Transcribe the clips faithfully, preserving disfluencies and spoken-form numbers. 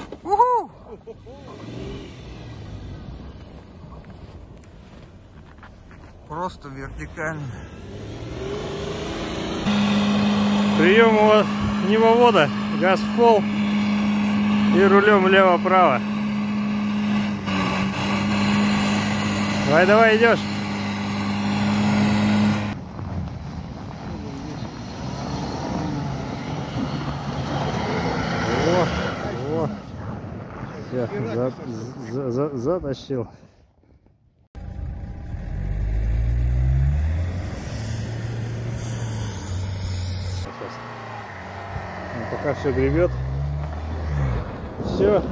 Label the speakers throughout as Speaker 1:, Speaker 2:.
Speaker 1: Уху! Просто вертикально.
Speaker 2: Прием невовода, газ в пол и рулем влево-право. Давай, давай, идешь. О, о. Все, за, за, за, затащил. Ну, пока все гребет. Все.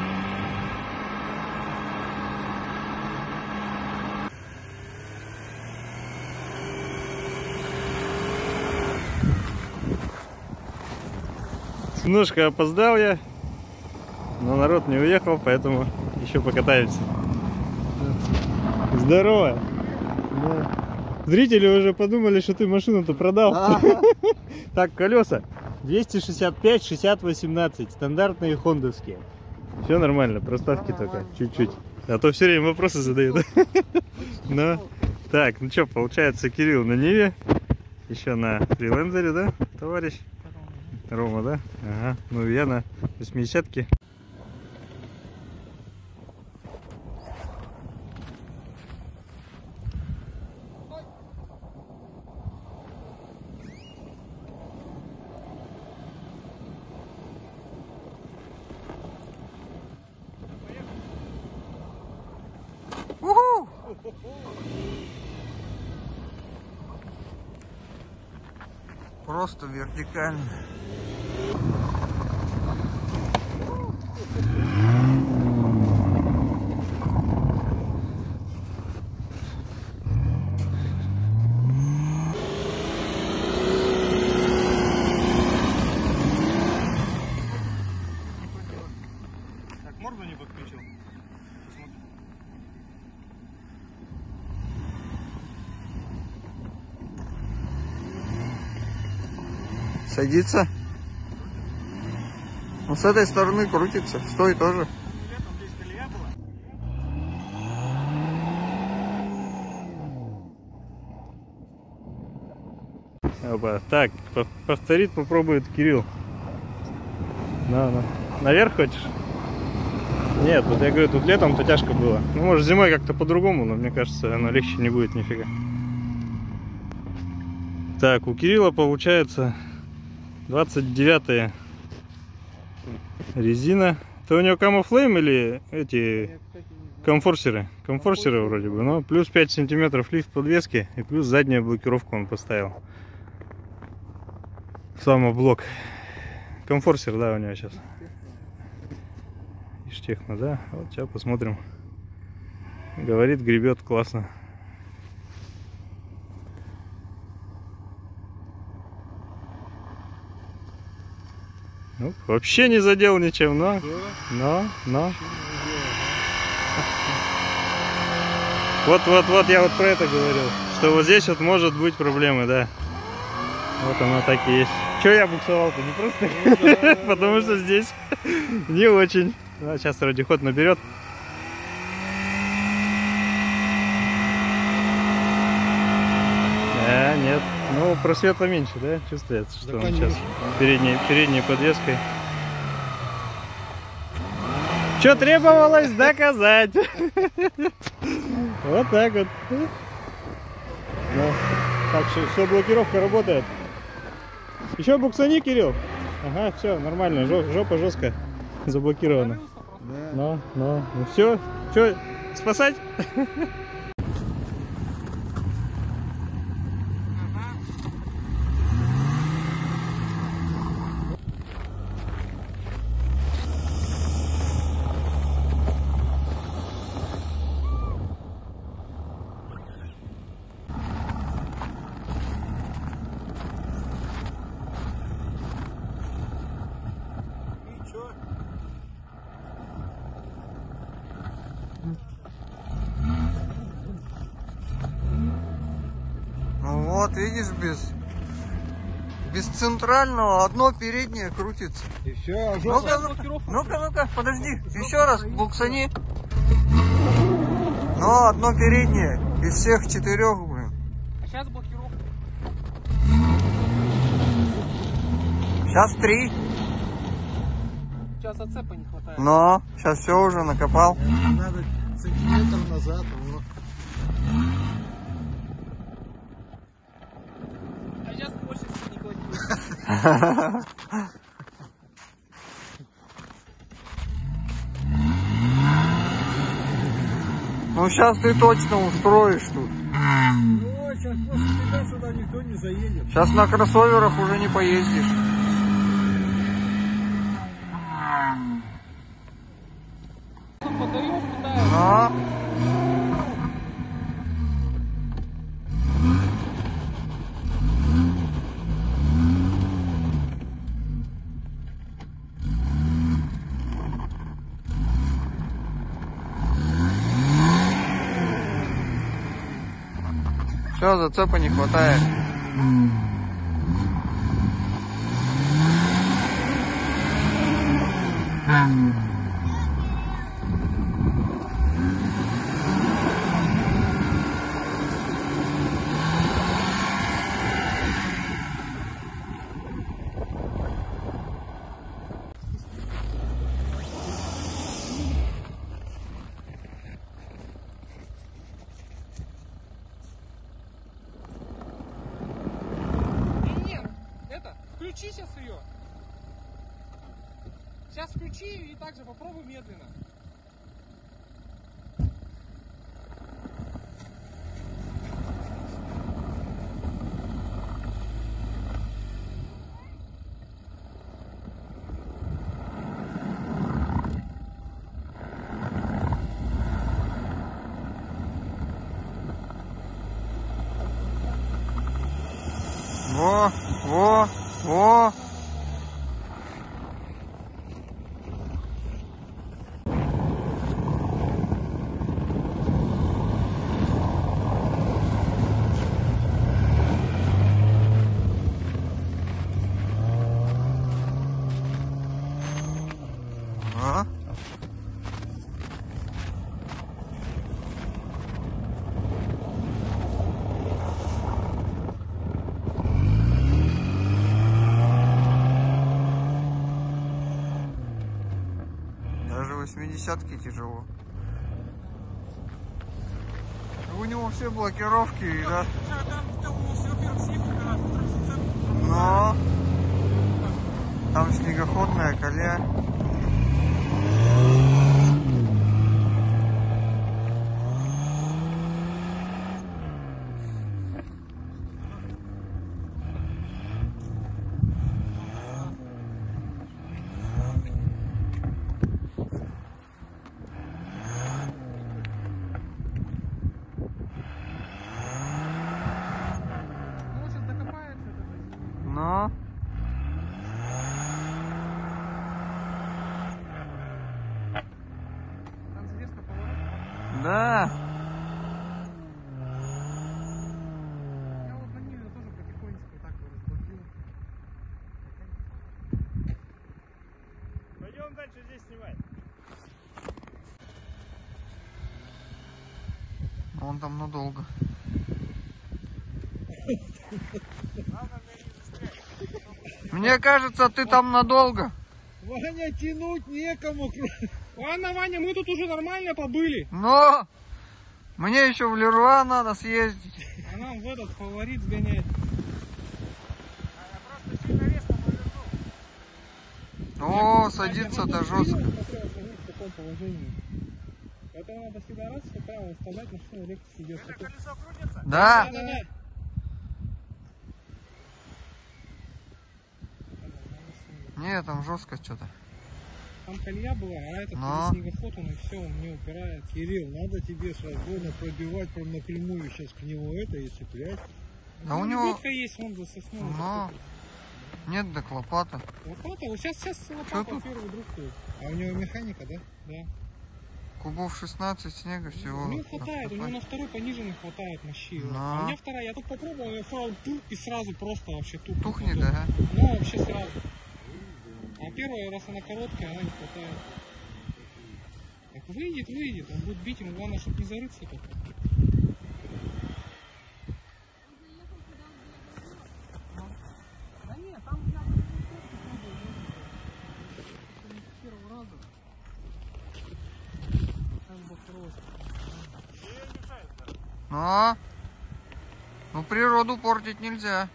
Speaker 2: Немножко опоздал я, но народ не уехал, поэтому еще покатаемся. Здорово! Да. Зрители уже подумали, что ты машину-то продал. А-а-а. Так, колеса двести шестьдесят пять шестьдесят восемнадцать, стандартные хондовские. Все нормально, проставки только чуть-чуть. А то все время вопросы задают. Ну, так, ну что, получается, Кирилл на Ниве, еще на фрилендере, да, товарищ? Рома, да? Ага. Ну, я на восьмидесятке.
Speaker 1: Уху! Просто вертикально.
Speaker 2: Так, морду не подключил.
Speaker 1: Садится. Ну, с этой стороны крутится. Стой тоже.
Speaker 2: Опа. Так, повторить попробует Кирилл. На, на. Наверх хочешь? Нет, вот я говорю, тут летом-то тяжко было. Ну, может, зимой как-то по-другому, но мне кажется, оно легче не будет нифига. Так, у Кирилла получается двадцать девятая резина. Это у него камуфлейм или эти комфорсеры? Комфорсеры вроде бы. Но плюс пять сантиметров лифт подвески и плюс задняя блокировка он поставил. Самоблок. Комфорсер, да, у него сейчас. Иштехно, да. Вот сейчас посмотрим. Говорит, гребет классно. Ну, вообще не задел ничем, но, но, но. Вот, вот, вот, я вот про это говорил, что вот здесь вот может быть проблемы, да. Вот она так и есть. Че я буксовал-то? Не просто, ну, да, потому что здесь не очень. А, сейчас вроде ход наберет. А, нет. Ну, просвета меньше, да? Чувствуется, что да, он сейчас передней, передней подвеской. Что требовалось доказать? Вот так вот. Так, все, блокировка работает. Еще буксани, Кирилл. Ага, все, нормально, жопа жестко заблокирована. Ну, ну, ну все, что, спасать?
Speaker 1: Вот, видишь, без, без центрального одно переднее крутится.
Speaker 3: И все,
Speaker 1: Ну-ка, ну-ка, ну-ка, подожди, еще раз, буксани. Но одно переднее из всех четырех, блин.
Speaker 3: А сейчас блокировка.
Speaker 1: Сейчас три.
Speaker 3: Сейчас зацепа не хватает.
Speaker 1: Но сейчас все уже накопал.
Speaker 3: Надо сантиметр назад. Вот. А сейчас больше не хватило.
Speaker 1: Ну сейчас ты точно устроишь тут.
Speaker 3: Ну, сейчас после тебя сюда никто не заедет.
Speaker 1: Сейчас на кроссоверах уже не поездишь.
Speaker 3: Подаешь, пытаешь.
Speaker 1: Но. Все, зацепа не хватает.
Speaker 3: Включи сейчас ее. Сейчас включи и также попробуй медленно.
Speaker 1: Во, во, во. А? Даже восьмидесятки тяжело. У него все блокировки, да? Но там снегоходная коля. Но
Speaker 3: Там железка поворот.
Speaker 1: да.
Speaker 3: Я вот на Ниве тоже потихонечку так вот разблокирую.
Speaker 2: Пойдем дальше здесь снимать.
Speaker 1: Он там надолго. Мне кажется, ты там надолго.
Speaker 3: Ваня, тянуть некому. Ладно, Ваня, мы тут уже нормально побыли.
Speaker 1: Но мне еще в Леруа надо съездить.
Speaker 3: А нам в этот фаворит сгонять.
Speaker 1: О, садиться-то жестко.
Speaker 3: В таком положении. Поэтому надо всегда раз, что прямо выставлять, на что легче идет. Это колесо крутится?
Speaker 1: Да.
Speaker 3: Да, да, да.
Speaker 1: Не, там жестко что-то.
Speaker 3: Там колея была, а этот
Speaker 1: Но.
Speaker 3: снегоход, он и все, он не упирается.
Speaker 4: Кирилл, надо тебе с разгона пробивать прям напрямую сейчас к нему это и цеплять.
Speaker 1: Да у
Speaker 3: Ну,
Speaker 1: него
Speaker 3: лебедка есть, вон за сосной.
Speaker 1: Но. нет так лопата.
Speaker 3: Лопата, вот сейчас, сейчас
Speaker 1: Что
Speaker 3: лопата
Speaker 1: тут?
Speaker 3: первый друг ходит.
Speaker 4: А у него механика, да?
Speaker 3: Да.
Speaker 1: Кубов шестнадцать снега всего.
Speaker 3: У него хватает, у него на второй пониженный хватает мощи.
Speaker 1: Но.
Speaker 3: А у меня вторая, я тут попробовал, я фаул тух и сразу просто вообще тухнет.
Speaker 1: Тухнет,
Speaker 3: мотор.
Speaker 1: да?
Speaker 3: Ну, вообще сразу. А первая, раз она короткая, она не хватает. Так выйдет, выйдет, он будет бить, ему главное, чтобы не зарыться только. Да нет, там я с первого раза. Там был просто.
Speaker 1: Но. Ну, природу портить нельзя.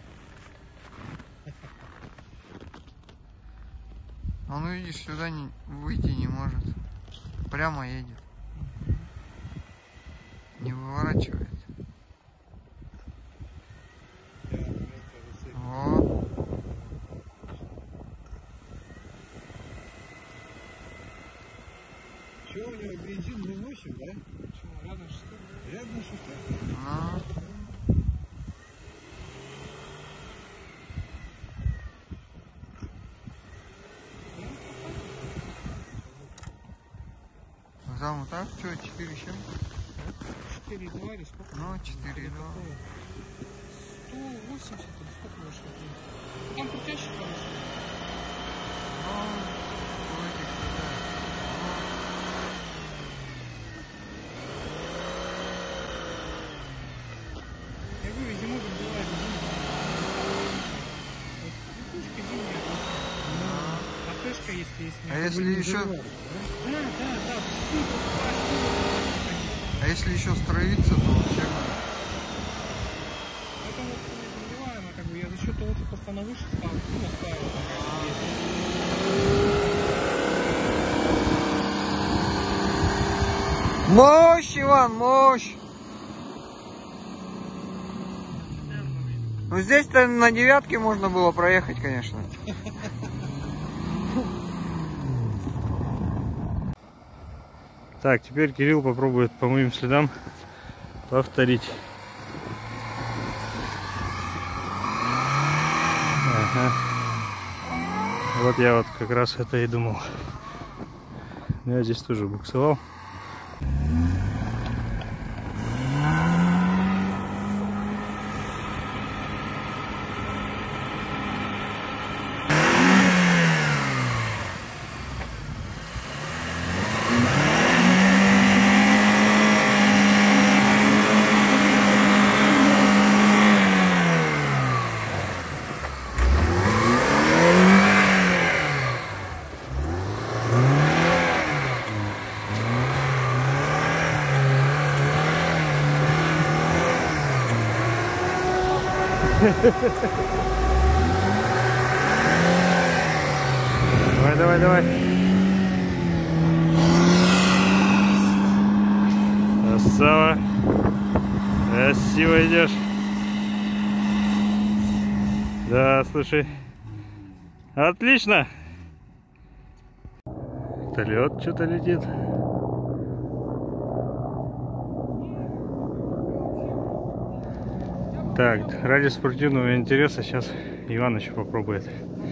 Speaker 1: Он, видишь, сюда не, выйти не может. Прямо едет. Не выворачивает. Вот.
Speaker 4: Че у него бензин не восемь, да?
Speaker 3: Почему? Рядом что?
Speaker 4: Рядом что-то.
Speaker 1: Ну. Заму так? Что, четыре чем?
Speaker 3: четыре два или сколько?
Speaker 1: Ну, четыре два.
Speaker 3: сто восемьдесят или сколько лошадей? Там крутящий, конечно.
Speaker 1: Ну, в этих, да.
Speaker 3: Я говорю, зимой бывает пушка зимняя просто. А пешка, если есть.
Speaker 1: А если еще...
Speaker 3: Да, да, да.
Speaker 1: А если еще строиться, то вообще...
Speaker 3: Это вот нагреваемо, как бы я за счет того, что просто на выше стал, ну, настраивал такая.
Speaker 1: Мощь, Иван, мощь! Ну здесь-то на девятке можно было проехать, конечно.
Speaker 2: Так, теперь Кирилл попробует по моим следам повторить. Ага. Вот я вот как раз это и думал. Я здесь тоже буксовал. Давай, давай, давай. Красава. Красиво идешь. Да, слушай. Отлично. Лед что-то летит. Так, ради спортивного интереса сейчас Иван еще попробует.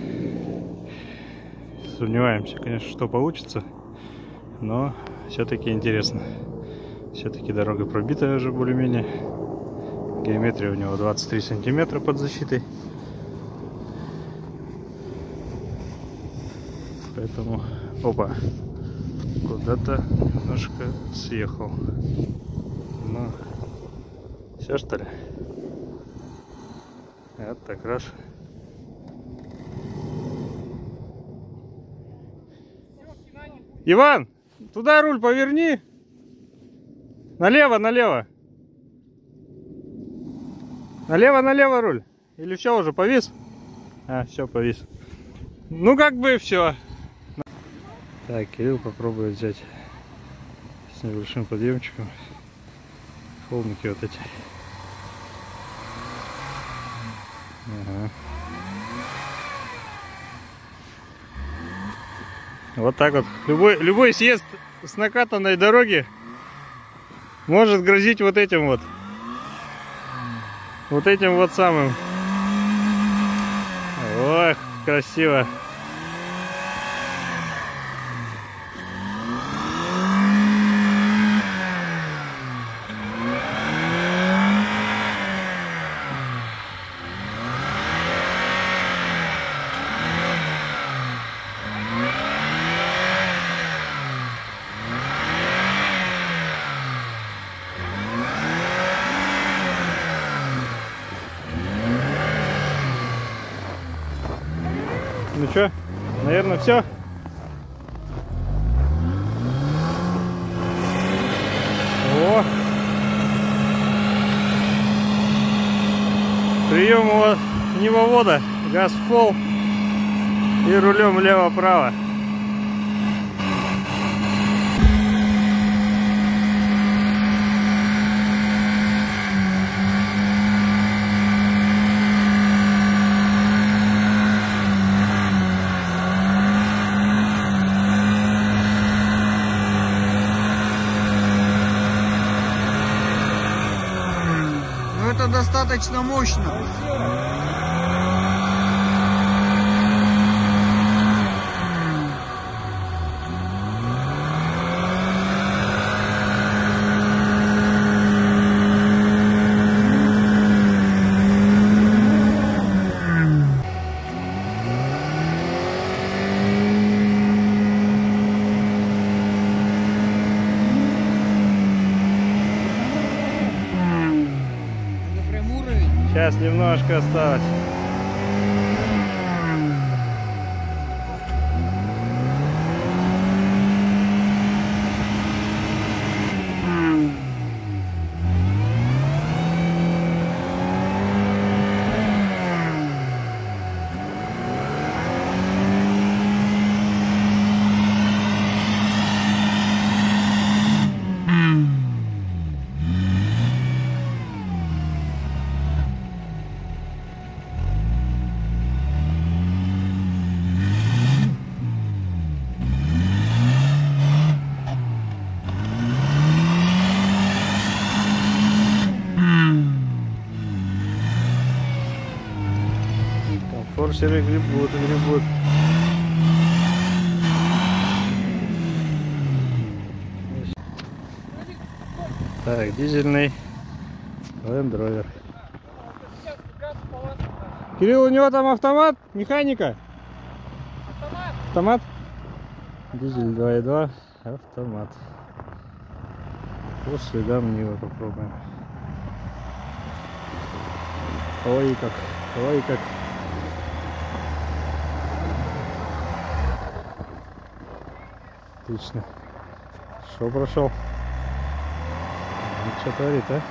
Speaker 2: Сомневаемся, конечно, что получится, но все-таки интересно. Все-таки дорога пробитая уже более-менее. Геометрия у него двадцать три сантиметра под защитой. Поэтому, опа, куда-то немножко съехал. Ну, все что ли? Вот так раз. Иван, туда руль поверни. Налево, налево. Налево, налево руль. Или все уже повис? А, все, повис. Ну, как бы все. Так, Кирилл попробует взять с небольшим подъемчиком холмики вот эти. Ага. Вот так вот. Любой, любой съезд с накатанной дороги может грозить вот этим вот. Вот этим вот самым. Ох, красиво. что, наверное, все. О! Прием его невовода, газ в пол и рулем влево-право.
Speaker 1: Это достаточно мощно.
Speaker 2: Сейчас немножко осталось. Форсеры гребут, гребут. Так, дизельный Land Rover. Кирилл, у него там автомат, механика?
Speaker 3: Автомат.
Speaker 2: Автомат? Дизель два и два, автомат. По следам Нивы попробуем. Ой, как, ой, как. Отлично. Что прошел? Ну, что творит, а?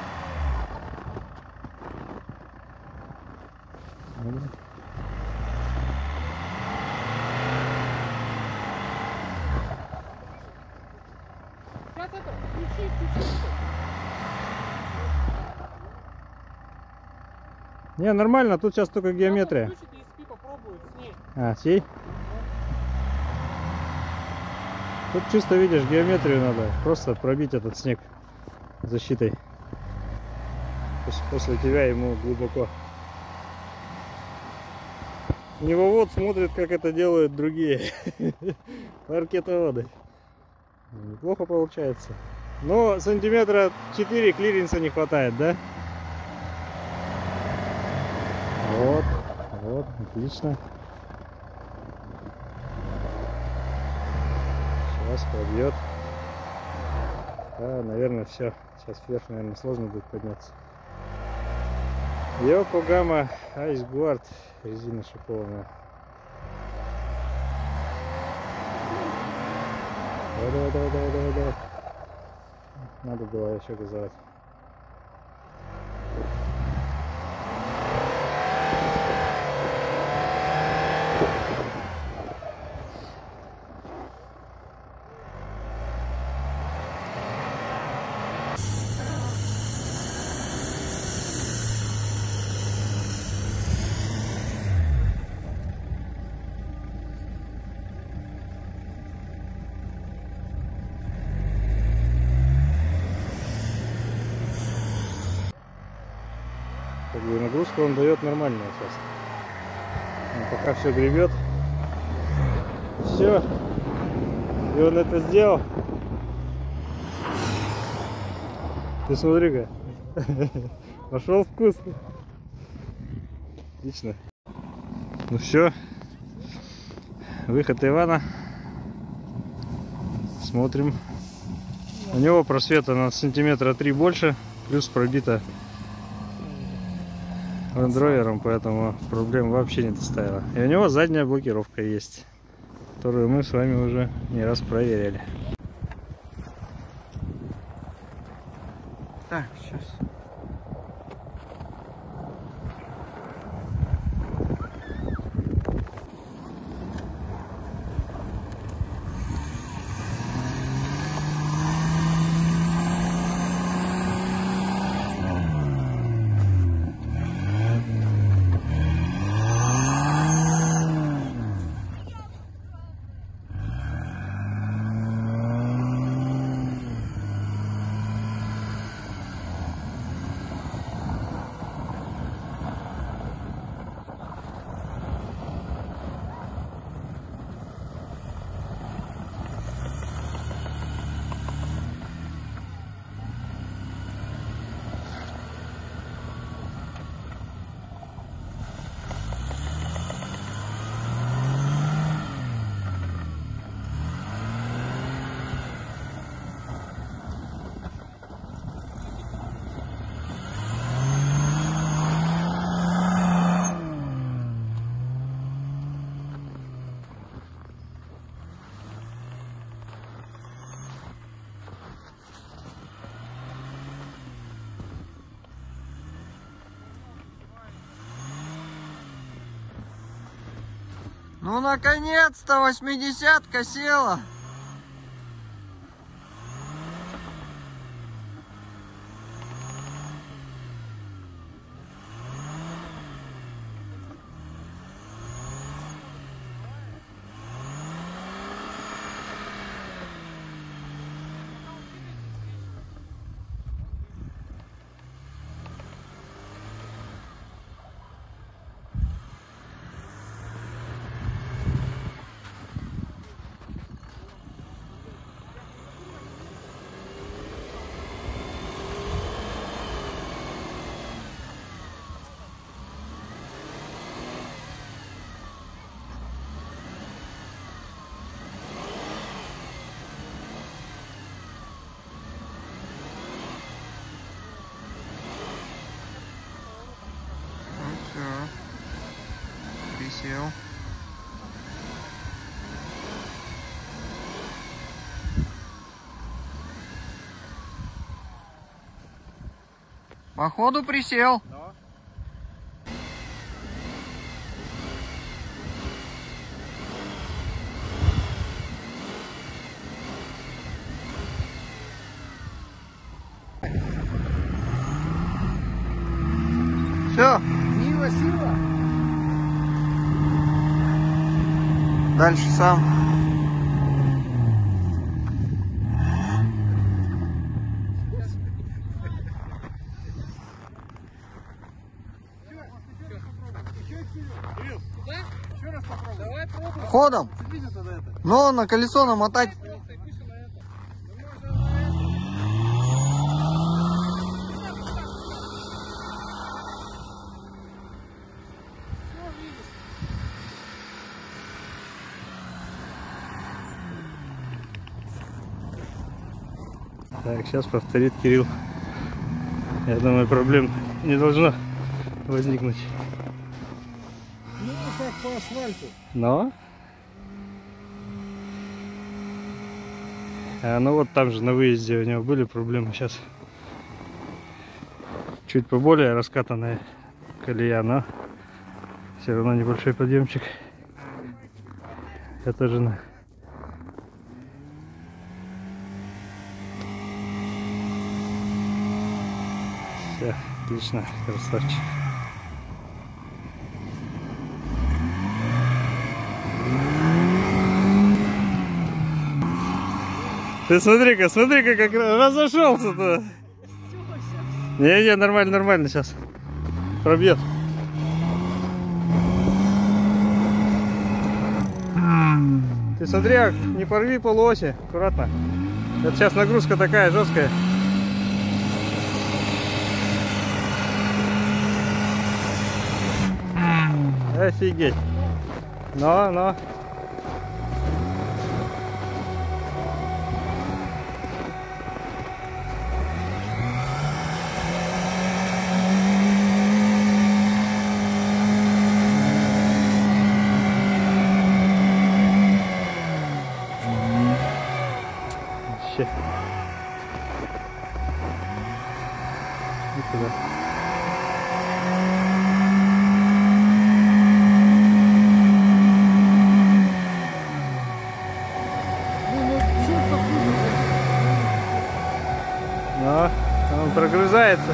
Speaker 3: Сейчас это, включи, включи.
Speaker 2: Не, нормально, тут сейчас только геометрия.
Speaker 3: Включит и эс пи попробует с ней.
Speaker 2: А, сей? Тут чисто видишь, геометрию надо. Просто пробить этот снег защитой. После, после тебя ему глубоко. Невовод смотрит, как это делают другие паркетоводы. Неплохо получается. Но сантиметра четыре клиренса не хватает, да? Вот, вот, отлично. Сейчас пробьет. А, наверное, все. Сейчас вверх, наверное, сложно будет подняться. Yokohama Ice Guard, резина шипованная. Давай, давай, давай, давай, давай. Надо было еще газовать. Как бы нагрузку он дает нормальную сейчас. Но пока все гребет. Все. И он это сделал. Ты смотри-ка. Пошел вкусно. Отлично. Ну все. Выход Ивана. Смотрим. У него просвета на сантиметра три больше. Плюс пробито лендровером, поэтому проблем вообще не доставило. И у него задняя блокировка есть, которую мы с вами уже не раз проверяли.
Speaker 1: Так, сейчас. Ну, наконец-то восьмидесятка села. Присел. Походу присел.
Speaker 2: Да.
Speaker 1: Все.
Speaker 4: Сила, сила.
Speaker 1: Дальше сам.
Speaker 3: Давай пробуй.
Speaker 1: Ходом. Но на колесо намотать.
Speaker 2: Так, сейчас повторит Кирилл. Я думаю, проблем не должно возникнуть.
Speaker 4: Ну, как по асфальту.
Speaker 2: Но? А, ну вот там же на выезде у него были проблемы. Сейчас чуть поболее раскатанная колея, но все равно небольшой подъемчик. Это жена. Все, отлично, красавчик. Ты смотри-ка, смотри-ка, как разошелся-то. Не-не, нормально, нормально, сейчас пробьет. Ты смотри, не порви полуоси, аккуратно. Это сейчас нагрузка такая жесткая. Офигеть. Но, но. вообще. И туда. Но он прогрызается.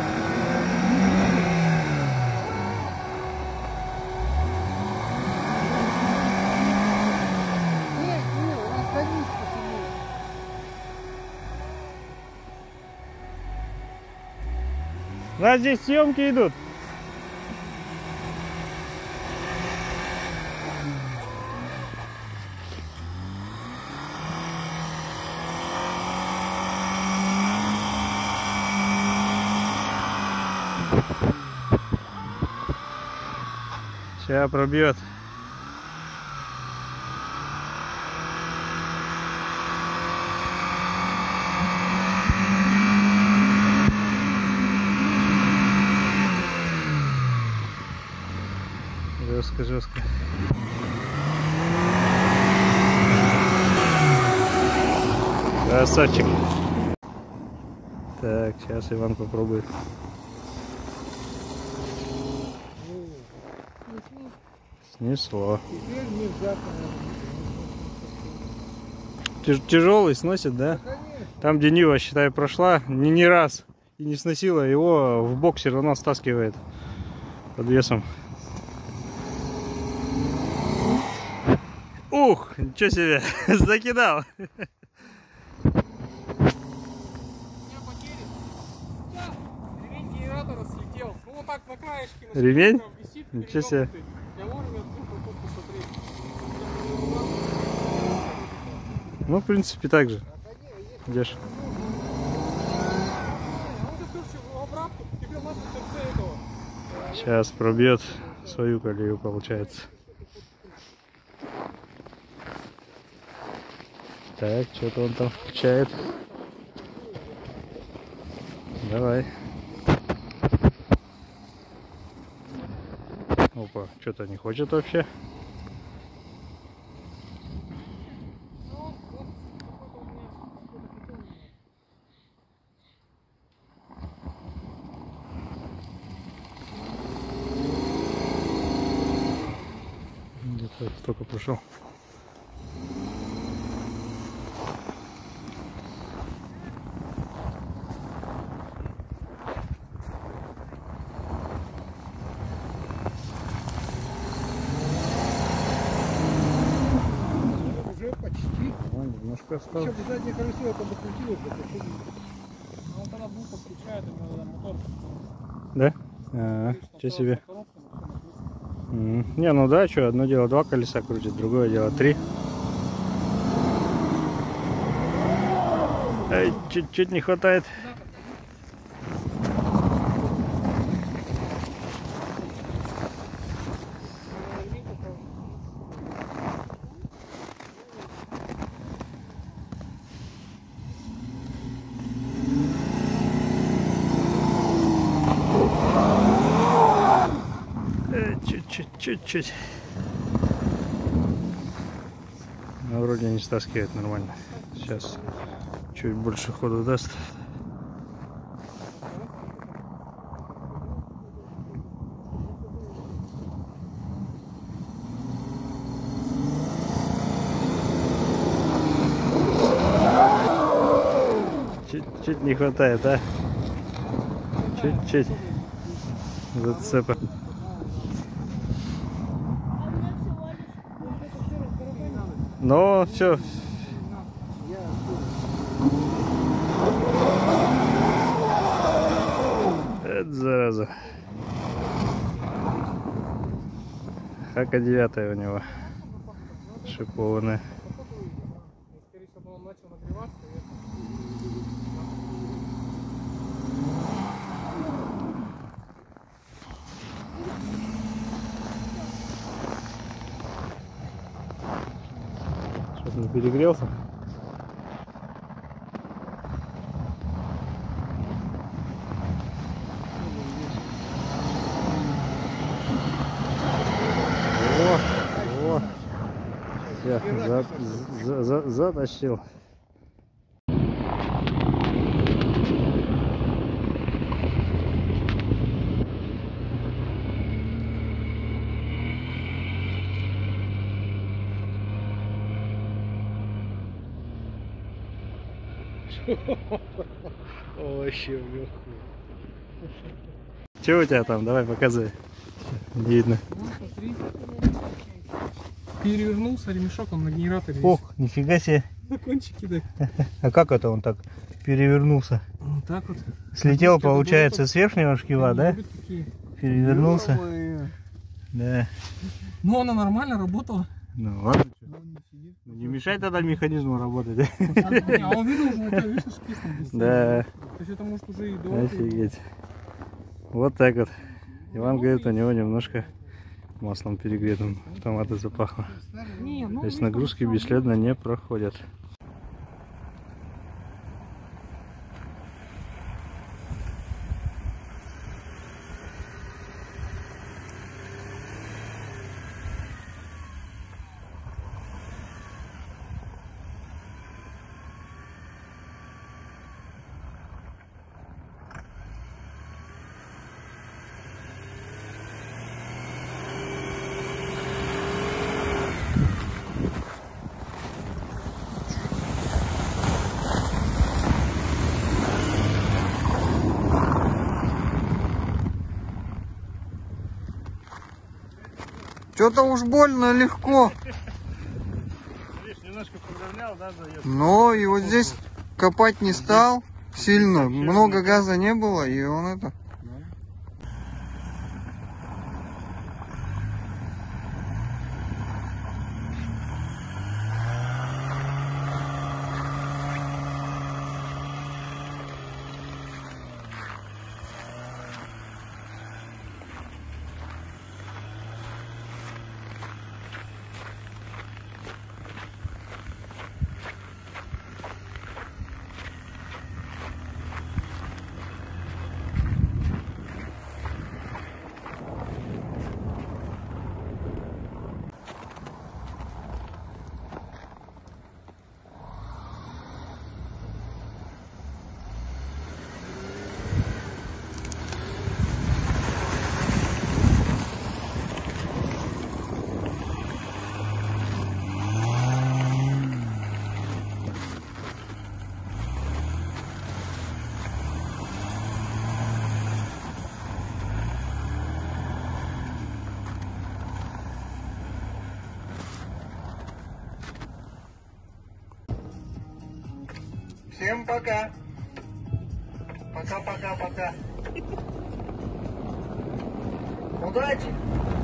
Speaker 2: У нас здесь съемки идут. Сейчас пробьет. Жестко, жестко. Красавчик. Так, сейчас Иван попробует. Снесло. Тяж тяжелый сносит, да? Там, где Нива, считай, прошла не, не раз и не сносила, его в бок все равно стаскивает под весом. Ух, ничего себе, закидал.
Speaker 3: Ремень генератора слетел. Ну вот так на краешке.
Speaker 2: Ремень? Ничего себе. Ну, в принципе, так же. Идешь. Сейчас пробьет свою колею, получается. Так, что-то он там включает. Давай. Опа, что-то не хочет вообще. Где-то только пришел. Немножко осталось.
Speaker 4: Еще бы заднее колесо это докрутилось, это что
Speaker 3: Ну вот она буху включает, у него там мотор.
Speaker 2: Да? А, что себе? Mm. Не, ну да, что, одно дело два колеса крутит, другое дело три. Ай, чуть-чуть не хватает. Чуть-чуть. Но вроде не стаскивает нормально. Сейчас чуть больше ходу даст. Чуть-чуть не хватает, а? Чуть-чуть зацепа. Но все. Это зараза. Хака девятая у него. Шипованная. Не перегрелся. О, о. Я за, за, за, затащил.
Speaker 4: Вообще в легкую.
Speaker 2: Че у тебя там? Давай показывай. Не видно.
Speaker 3: Вот, смотри. Перевернулся ремешок, он на генераторе.
Speaker 2: Ох, нифига себе.
Speaker 3: На кончики, да.
Speaker 2: А как это он так перевернулся?
Speaker 3: Вот так вот.
Speaker 2: Слетел,
Speaker 3: Фишки
Speaker 2: получается,
Speaker 3: оборотов.
Speaker 2: с верхнего шкива,
Speaker 3: Они
Speaker 2: да?
Speaker 3: любят такие.
Speaker 2: Перевернулся.
Speaker 4: Ё-моё.
Speaker 2: Да.
Speaker 3: Ну, она нормально работала.
Speaker 2: Ну ладно.
Speaker 3: Но он не сидит.
Speaker 2: Ну, не мешай тогда механизму работать, да?
Speaker 3: А он видел уже, вот, видишь, кислым здесь.
Speaker 2: Да.
Speaker 3: То есть это может уже и до.
Speaker 2: Офигеть. Вот так вот. Иван говорит, у него немножко маслом перегретым томаты запахло.
Speaker 3: Не, ну,
Speaker 2: То есть
Speaker 3: видно,
Speaker 2: нагрузки
Speaker 3: что-
Speaker 2: бесследно не проходят.
Speaker 1: Что-то уж больно легко.
Speaker 2: Видишь, немножко подровнял, да, заезд?
Speaker 1: Но и вот здесь копать не стал сильно. Много газа не было, и он это... Всем пока. Пока-пока-пока. Удачи.